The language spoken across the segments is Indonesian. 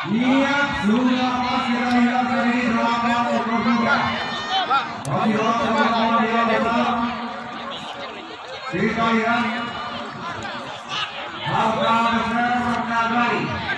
Iya, sudah masih hilang dari delapan ekor kuda. Masih langsung dia besar. Kita lihat. Harga besar Nagari.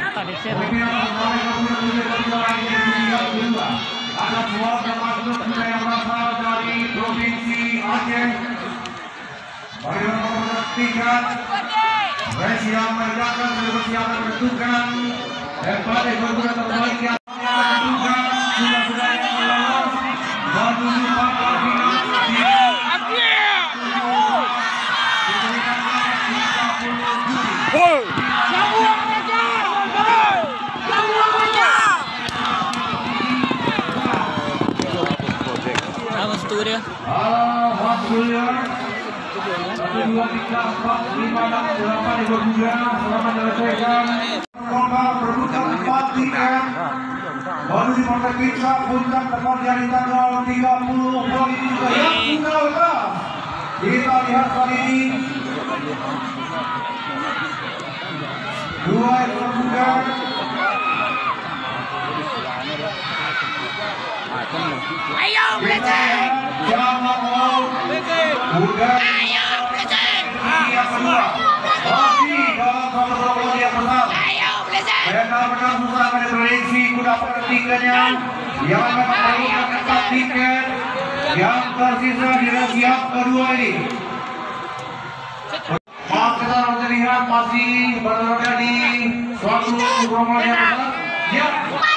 Ada dua termasuk yang berasal dari provinsi Aceh. Bagaimana nomor 3 Presiden Merdeka bersiap menentukan pada berbulan terbaik yang menentukan sudah yang lolos dan menuju partai final. Alhamdulillah. 1, 2, 3, 4, 5, 6, 8 ekor kuda selama menyelesaikan lomba perebutan 4 tiket menuju partai pizza puncak tepatnya di tanggal 30 Bulan ini juga yang sudah lepas. Kita lihat kali ini 2 ekor kuda. Ayo Blessing! Jangan mau kuda yang kedua masih dalam satu yang besar. Benar-benar susah akan diprediksi kuda pertikanya yang akan memerlukan 4 tiket yang tersisa di siap kedua ini. Maaf, kita harus lihat masih berada di suatu rombongan yang besar. Ya,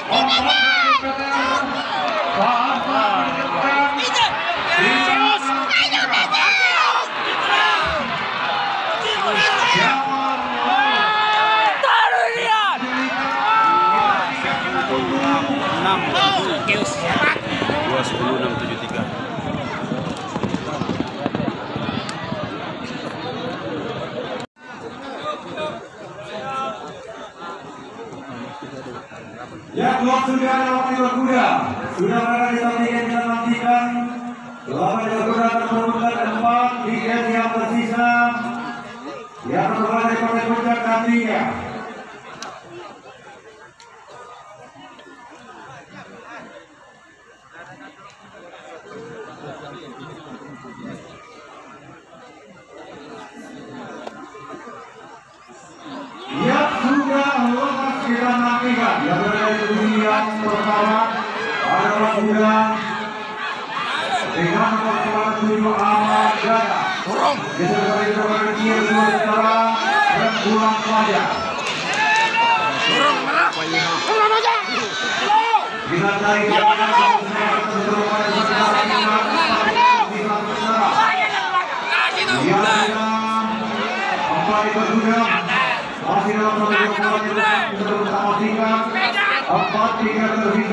ya, keluar sudah ada waktu berkuda. Sudah berada di samping yang kita nantikan. Selama berkuda terperbutkan 4 tiket yang tersisa yang terbaik dari partai puncak nantinya. Ya, sudah lepas kita nantikan. Yang berada di sini yang pertama adalah kuda dengan nomor 7 Ahmad Gada. Disertai dengan dia 2 sekarang dan pulang saja. Kita cari masih dalam satu bersama tiga 4 tiket tersisa.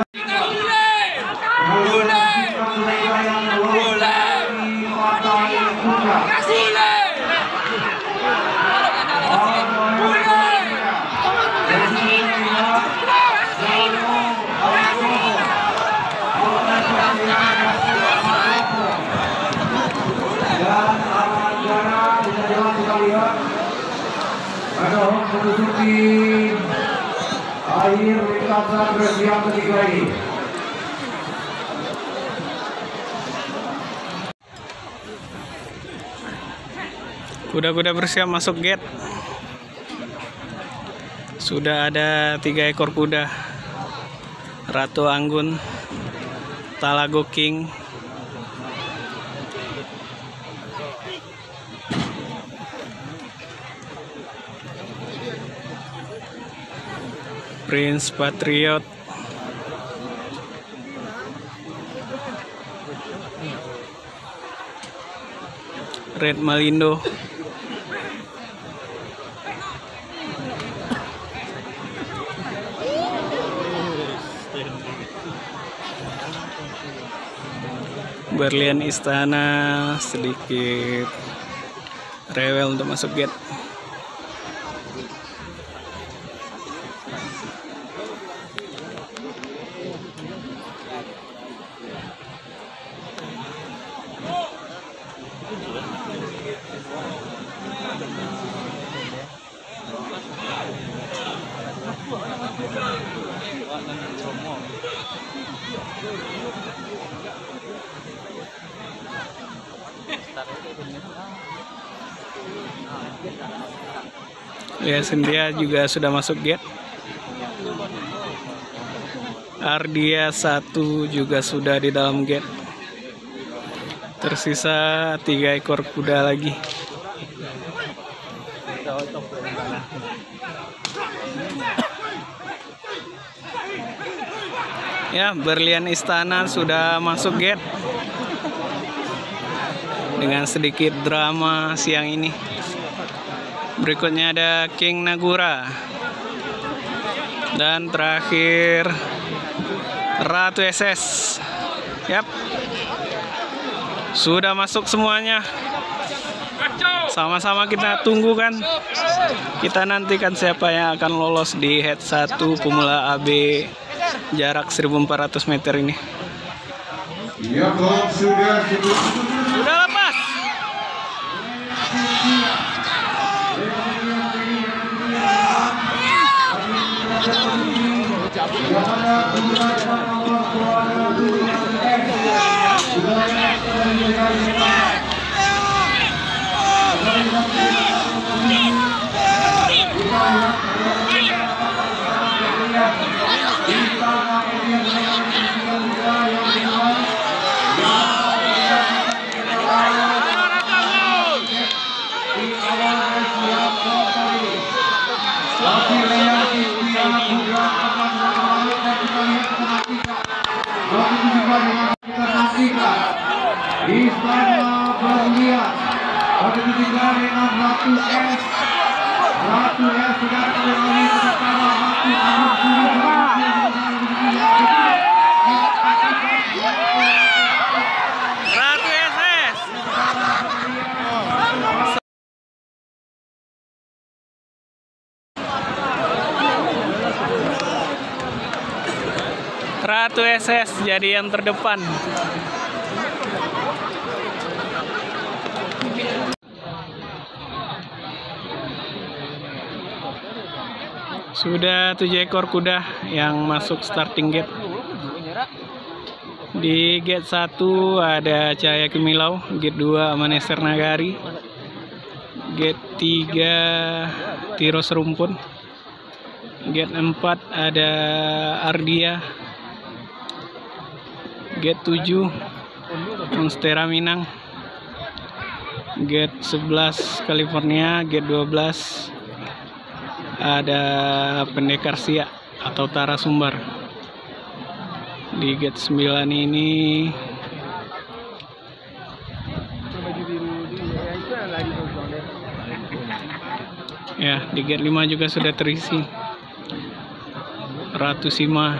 Ada orang memasuki akhir lintasan bersiap ketiga ini. Kuda-kuda bersiap masuk gate. Sudah ada 3 ekor kuda. Ratu Anggun, Talago King, Prince Patriot, Red Malindo, Berlian Istana sedikit rewel untuk masuk gate. Ya, Cynthia juga sudah masuk gate. Ardia 1 juga sudah di dalam gate. Tersisa 3 ekor kuda lagi. Ya, Berlian Istana sudah masuk gate. Dengan sedikit drama siang ini. Berikutnya ada King Nagura. Dan terakhir Ratu SS. Yap. Sudah masuk semuanya. Sama-sama kita tunggu kan. Kita nantikan siapa yang akan lolos di head 1 pemula AB jarak 1400 meter ini. Ya, sudah lepas. Istana Berlian pada ketinggalan dengan Ratu S. Ratu S sudah kembali ke pertama. Ratu SS. Ratu SS jadi yang terdepan. Sudah 7 ekor kuda yang masuk starting gate. Di gate 1 ada Cahaya Kemilau, gate 2 Amaneser Nagari, gate 3 Tiros Rumpun, gate 4 ada Ardia, gate 7 Monstera Minang, gate 11 California, gate 12 ada Pendekar Siak atau Tara Sumbar. Di gate 9 ini ya, di gate 5 juga sudah terisi Ratu Sima.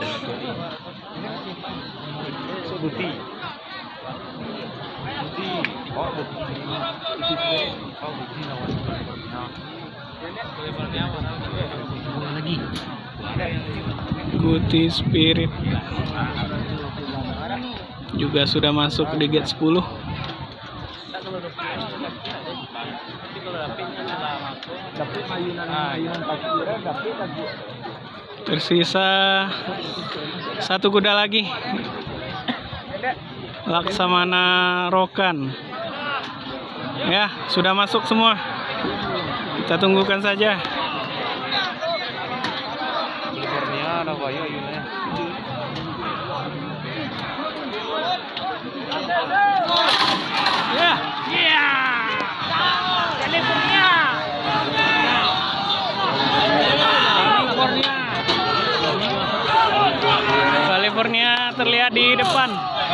Guti Spirit juga sudah masuk di gate 10. Tersisa 1 kuda lagi, Laksamana Rokan. Ya, sudah masuk semua. Kita tunggukan saja. Ya, ya. California terlihat di depan.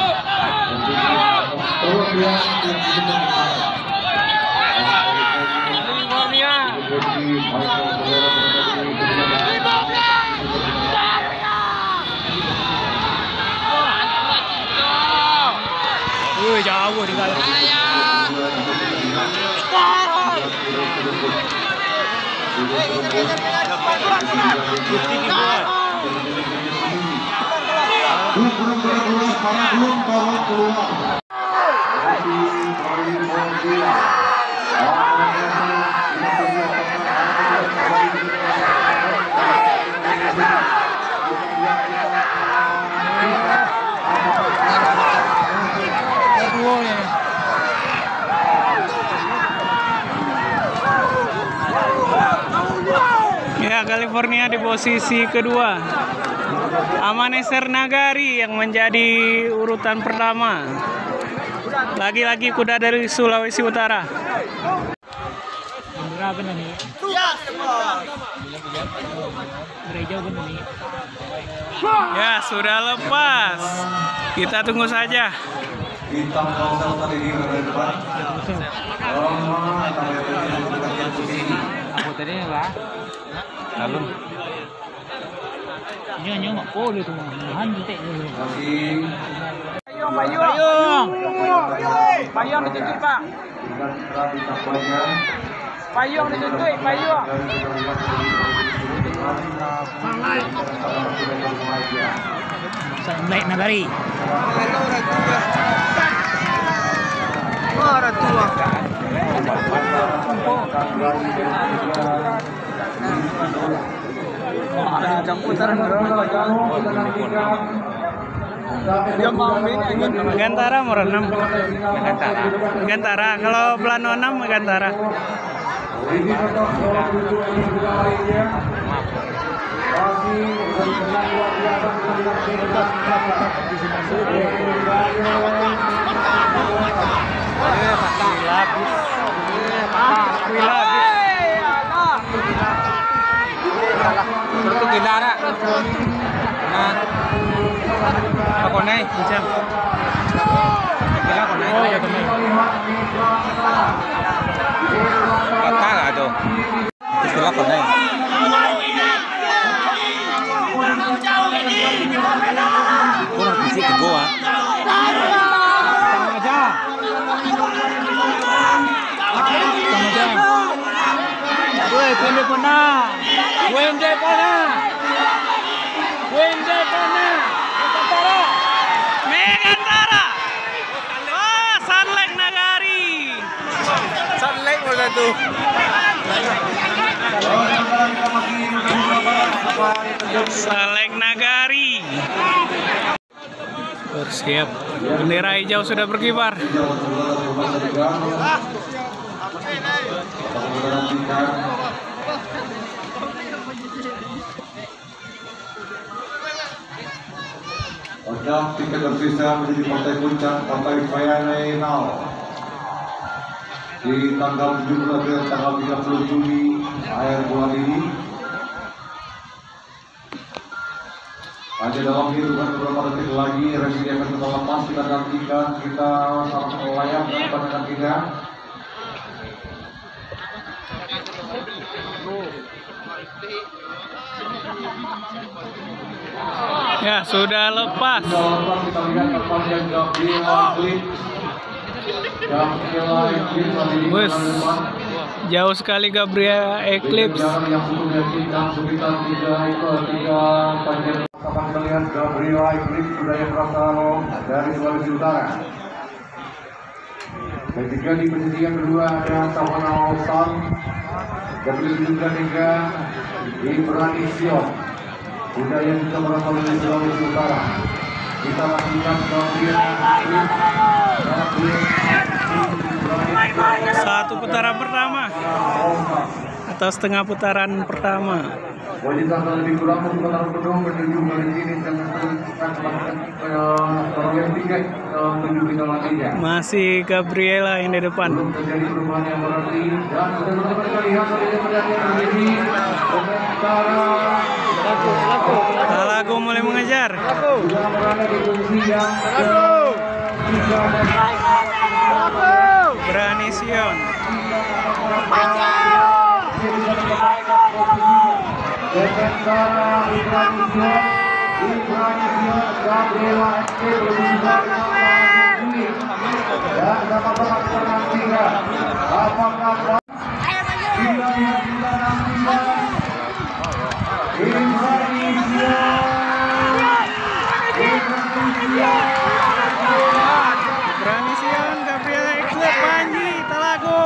Jauh tinggal. California di posisi kedua. Amanecer Nagari yang menjadi urutan pertama. Lagi-lagi kuda dari Sulawesi Utara. Ya, sudah lepas. Kita tunggu saja. Bintang Kausal tadi di depan. Aku tadi lah. Lalu. Nyo mak polo tu mah. Hantik dulu. Payung. Payung dituntut, Pak. Payung dituntut, payung. Sunlight Nagari. Orang tua. Gantara merenam. Gantara. Kalau Plano 6 Gantara. Itu gila nak. Nah, apa naik? Macam. Gila apa naik? Oh, ya teman. Kata lah tu. Gila apa naik? Kurang bisik ke gua. Sama aja. Woi, Wende Pana. Wende Pana. Wende Pana. Megantara. Megantara. Wah, Sunlight Nagari. Sunlight mana tu? Sunlight Nagari. Bersiap. Bendera hijau sudah berkibar. Ojek tiket tersisa menjadi partai puncak Partai Payanai Now di tanggal 17 dan tanggal 30 Juni akhir bulan ini. Hanya dalam hitungan beberapa detik lagi resi akan kita lepas, kita nantikan, kita sama-sama layak dan pandangan kita. Ya, sudah lepas. Kita lihat perpanjangan Gabriela Eclipse. Wes, jauh sekali Gabriela Eclipse. Yang sebelumnya kita sekitar 3 akan melihat Gabriela Eclipse budaya Prasaro dari Sulawesi Utara. Ketika di posisi yang kedua ada Savana Osan dari Indonesia di Branision budaya juga berasal dari Sulawesi Utara. Kita lakukan Gabriela Eclipse. Satu putaran pertama atau setengah putaran pertama. Wanita lebih kurang putaran penuh menuju kali ini dan yang tiga menuju final nantinya. Masih Gabriela yang di depan. Belum terjadi perubahan yang berarti dan teman-teman kita lihat dari pertandingan ini Talago mulai mengejar. sudah berada di posisi yang ketiga dan Branision. Sementara Branision Gabriela Eclipse dan sama-sama kita nantikan apakah Branision, Gabriela Eclipse, Panji, Talago.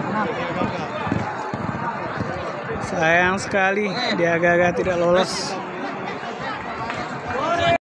Sayang sekali dia agak-agak tidak lolos.